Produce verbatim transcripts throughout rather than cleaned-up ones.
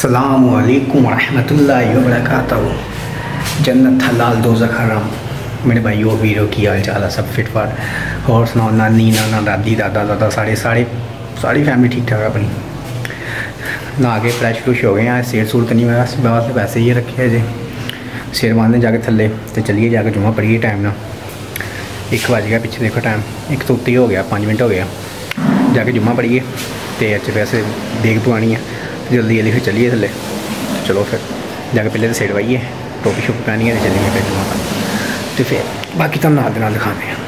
अस्सलामु अलैकुम रहमतुल्लाहि व बरकातहू। जन्नत हलाल दोज़ख हराम। मेरे भाइयों वीरों की हाल चाल है, सब फिट फाट। और सुनाओ, नानी नाना दादी दादा दादा सारे सारे सारी फैमिली ठीक ठाक अपनी। नहा के फ्रैश फ्रुश हो गए हैं। सिर सूर तो नहीं हुआ, बस वैसे ही रखे है जी। सिर बांधने जाके थल्ले तो चलिए जाके जुम्मा पढ़िए। टाइम ना एक बज गया, पीछे देखो टाइम एक तो उत्ती हो गया, पाँच मिनट हो गया। जाके जुम्मा पढ़िए तो अच्छे वैसे देख पवानी है, जल्दी जल्दी फिर चलिए थल्ले। चलो फिर जाके पहले तो सिर वाइए, टोपी शोपी पहनी है तो चलेंगे फिर जुम्मा तो फिर बाकी तो हम नाल नाल दिखाते हैं।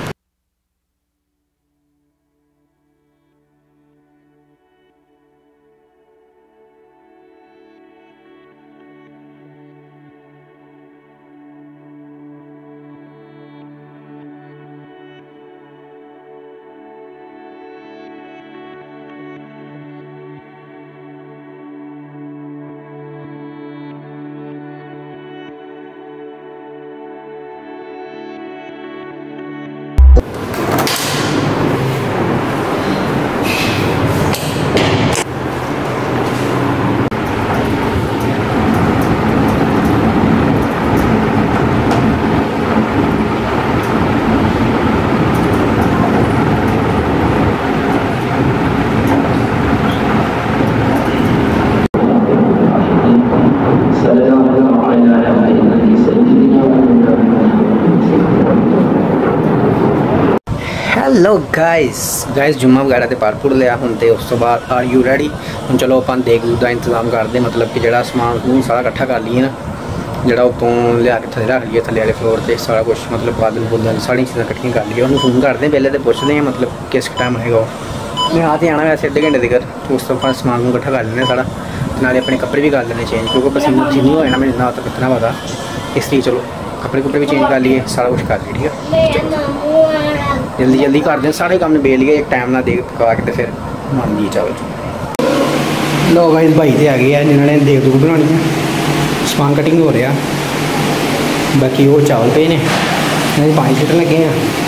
हेलो गाइस गाइस जुम्मा वगैरह तो पारपुर लिया हूँ तो उस तो बाद आर यू रेडी। हम चलो अपन देख दूध का इंतजाम करते, मतलब कि जरा समान समून सारा इकट्ठा कर लिए ना, जरा उतों लिया के थले रख लिए, थले वाले फ्लोर पर सारा कुछ मतलब बादल बुदल सारी चीज़ें इकट्ठियाँ कर लिए। उन्होंने फोन करते हैं पहले तो पूछते हैं मतलब किस टाइम आएगा। मैं आते आना वैसे अद्धे घंटे तक, तो उस तो बाद समान को इकट्ठा कर लेने सारा, नाले अपने कपड़े भी कर लेने चेंज, क्योंकि पसीना पसीनी हो जाना मैंने ना तो कितना पता, इसलिए चलो कपड़े कुपड़े भी चेंज कर लिए, सारा कुछ कर लिया। ठीक है जल्दी जल्दी कर दें, सारे काम ने बेल गए एक टाइम ना देख पका के तो फिर मान दिए चावल। लो भाई भाई तो आ गए हैं जिन्होंने देख दूध बनानी है, समान कटिंग हो रहा, बाकी वो चावल पे ने पानी छीटन लगे हैं।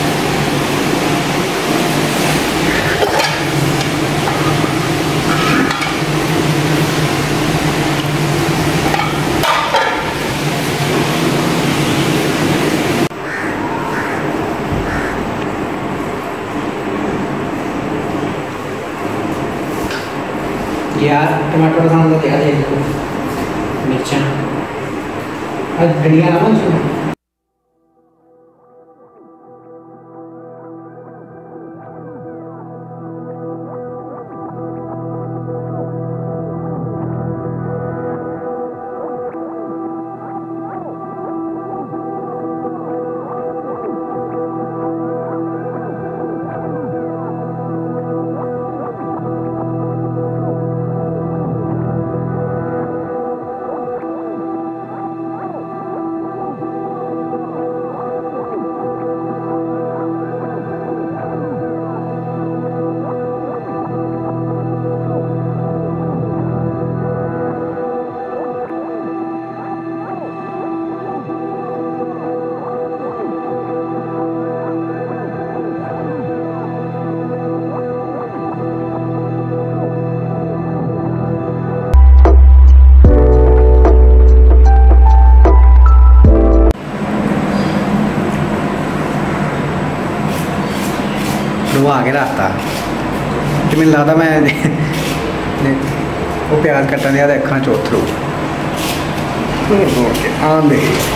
यार टमाटर खाना तो यार देखो मिर्चा और धनिया ना वो आगे रहता तो मैंने लगता मैं वो प्याज कट्टन दिया अखा चौथरू आंदे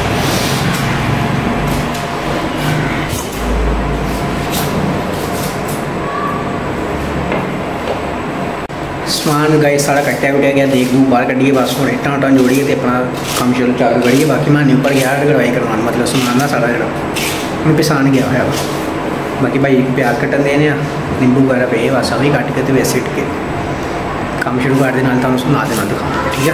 समान गाई सारा कट्टिया कुटिया गया, देख दूँ बाहर कढ़िए, बस हम इट्टां उट्टां जोड़िए तो अपना कम शुरू चालू करिए। बाकी मैं ऊपर गया कढ़वाई करवाने, मतलब समान ना सारा जो मैं पिसान गया हुआ वा। बाकी भाई प्याज कट्टन देने नींबू वगैरह पे बस अभी कट के तो वैसे इट के काम शुरू कर देना, तो सुना देना दिखाऊंगा। ठीक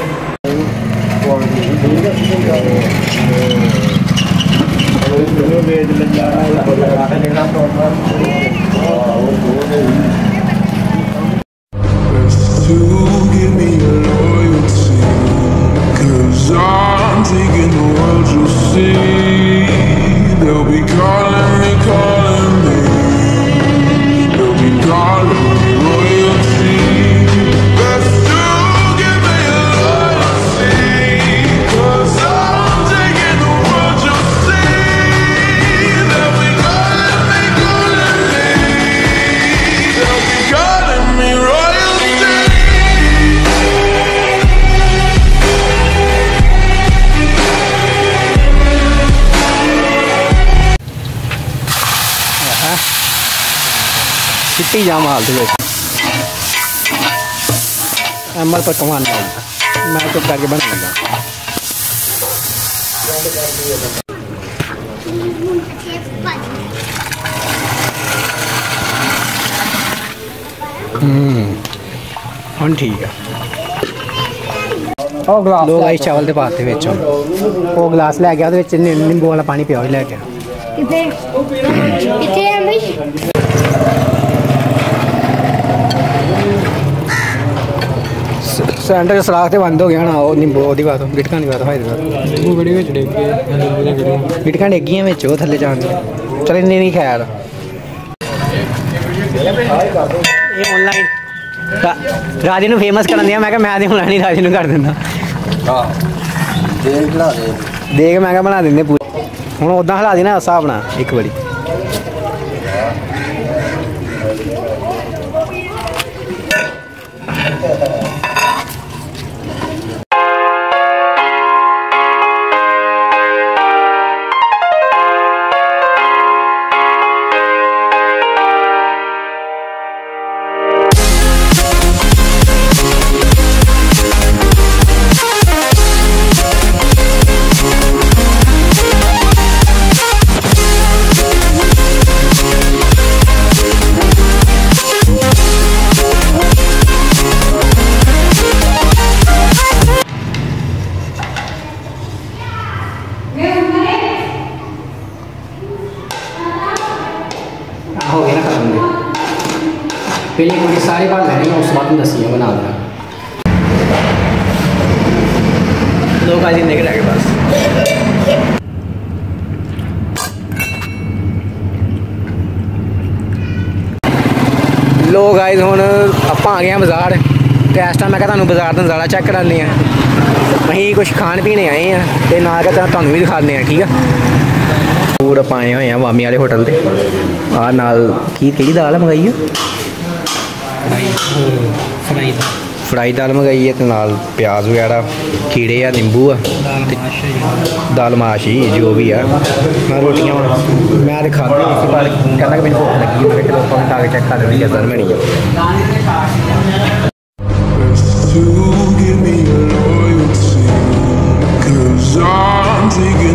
है। चिट्टी जाम हाल अमल पर कमान मैं चुप करके बना लगा। हूँ ठीक है। दो गाइस चावल के पाते विच वो गिलास लै गया नींबू वाला पानी पिया लै गया। सेंटर सलाख तो बंद हो गया ना वो नींबू वो बात गिटका नहीं बात गिटका डेगियां बिच वो थले जान चल इन्नी नहीं खैर ये ऑनलाइन राजे नूं फेमस कर दिया। मैं मैं ऑनलाइन ही राजे नूं कर दिंदा देख मैं बना देंगे पूरी हूँ उदा हिला दी ना हिसाब ना एक बारी। हो गया ना खत्म पहले मुझे सारी बात लेनी उस बात में दसियाँ बना देना लोग आज देख रहे बस। लोग आए हूँ आप आ गए बाजार तो इस टाइम मैं तुहानू बाजार का नज़ारा चेक कराने अं कुछ खान पीने आए हैं तो ना क्या तुहानू भी दिखाने हैं। ठीक है फूड आप आए हुए हैं वामी वाले होटल से आ नाल की केड़ी दाल मंगाई है फ्राई फ्राई दाल मंगाई है तो नाल प्याज वगैरह कीड़े आ नींबू आ दाल माशी जो भी है मैं रोटियाँ मैं तो खाती पर कहना कि मैंने भुख लगी मैं चलो अपन आगे चेक कर रही है बनी है।